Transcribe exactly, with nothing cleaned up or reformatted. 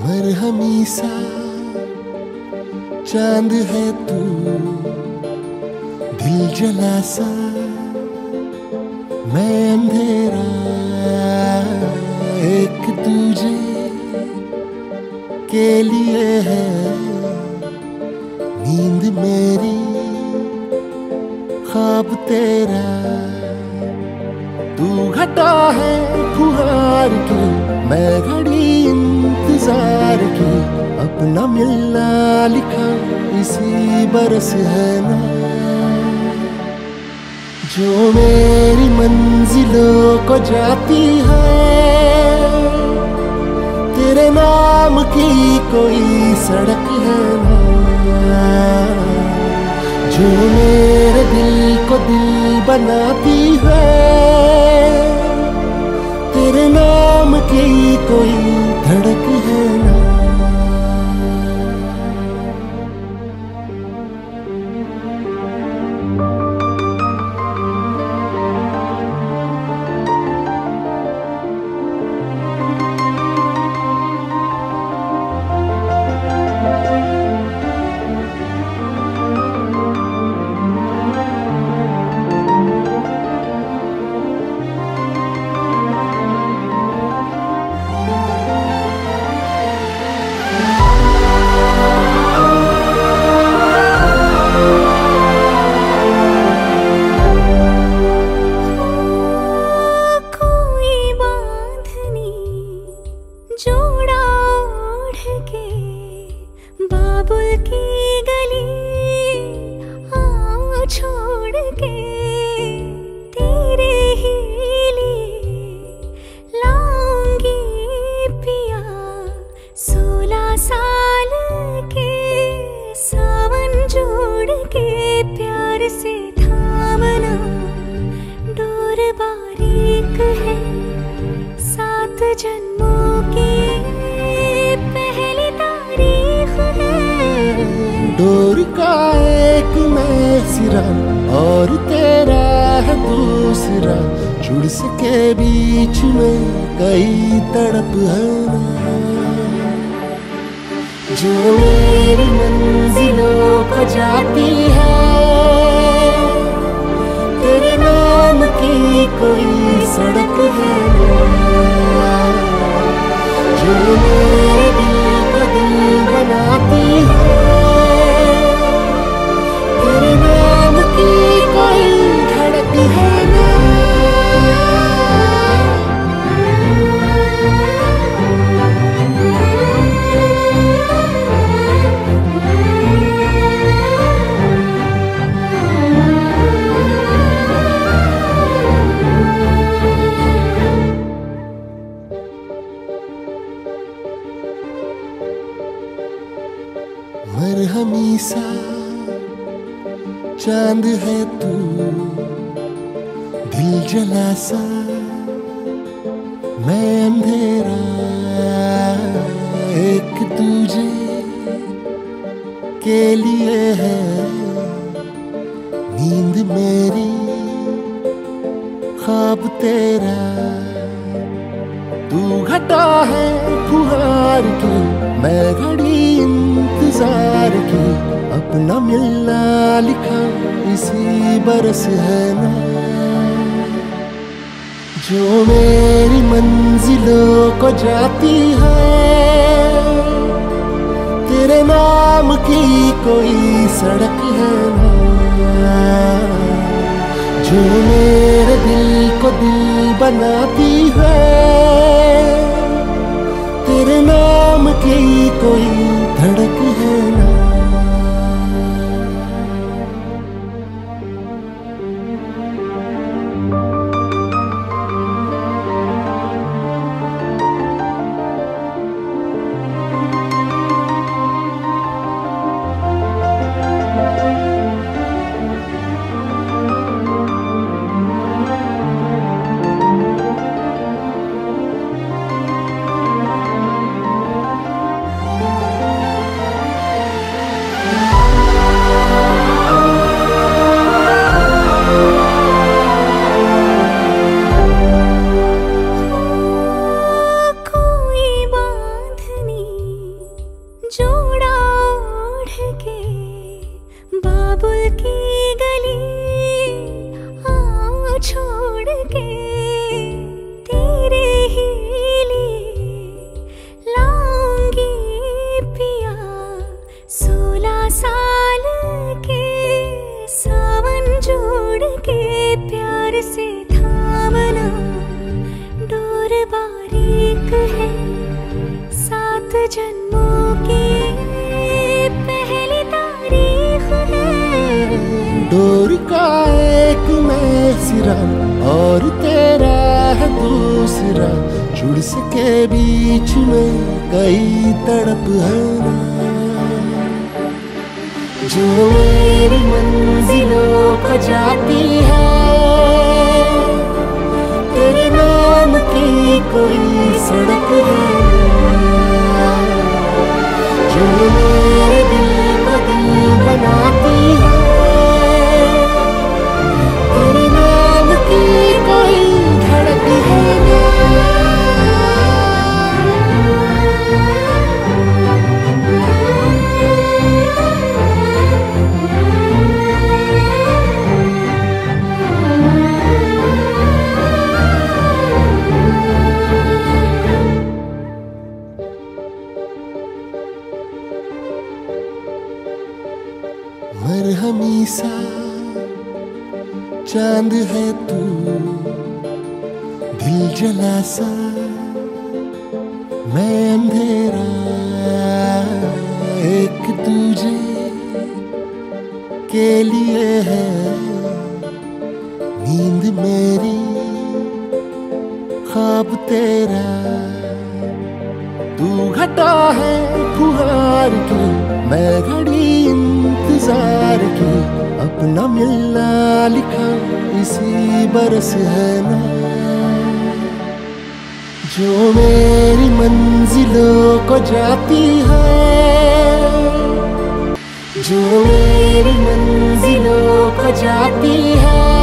मरहमी सा चांद है तू, दिल जला सा मैं अंधेरा, एक दूजे के लिए है नींद मेरी, ख्वाब तेरा। तू घटा है फुहार की, मैं घड़ी इंतजार की, अपना मिलना लिखा इसी बरस है ना। जो मेरी मंजिलों को जाती है, तेरे नाम की कोई सड़क है ना। जो मेरे दिल को दिल बनाती है, तेरे नाम की कोई धड़क है ना। डोरी का एक मैं सिरा और तेरा है दूसरा, जुड़ सके बीच में कई तड़प है ना। जो मेरी मंजिलों को जाती है, तेरे नाम की कोई सड़क है ना। जो मेरे दिल को दिल बनाती है, तेरे नाम की कोई धड़क है ना। मरहमी सा चांद है तू, दिल जला सा मैं अंधेरा, एक दूजे के लिए है नींद मेरी, ख्वाब तेरा। तू घटा है फुहार की, मैं घड़ी इंतजार की, अपना मिलना लिखा इसी बरस है ना। जो मेरी मंजिलों को जाती है, तेरे नाम की कोई सड़क है ना। जो मेरे दिल को दिल बनाती है, तेरे नाम की कोई धड़क है ना। तीसरा और तेरा है दूसरा, जुड़ सके बीच में कई तड़प है ना। जो मेरी मंजिलों को जाती है, तेरे नाम की कोई सड़क है ना। जो मेरे दिल को दिल बनाती है, तेरे नाम की कोई धड़क है ना। मरहमी सा चांद है तू, दिल जला सा मैं अंधेरा, एक दूजे के लिए है नींद मेरी, ख्वाब तेरा। तू घटा है फुहार की, मैं घड़ी इंतजार की, अपना मिलना लिखा इसी बरस है ना। जो मेरी मंजिलों को जाती है, जो मेरी मंजिलों को जाती है,